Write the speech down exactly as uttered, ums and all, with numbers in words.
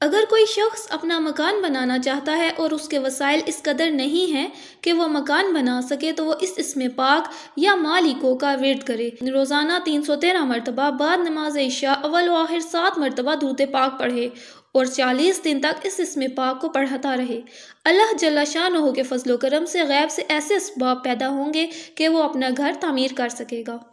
अगर कोई शख्स अपना मकान बनाना चाहता है और उसके वसाइल इस कदर नहीं हैं कि वह मकान बना सके तो वो इस इसमें पाक या मालिकों का विर्द करे। रोज़ाना तीन सौ तेरह मरतबा बाद नमाज इशा अव्वल व आखिर सात मरतबा दूते पाक पढ़े और चालीस दिन तक इस इसमें पाक को पढ़ता रहे। अल्लाह जल्ला शानहू के फजलो करम से गैब से ऐसे असबाब पैदा होंगे कि वो अपना घर तामीर कर सकेगा।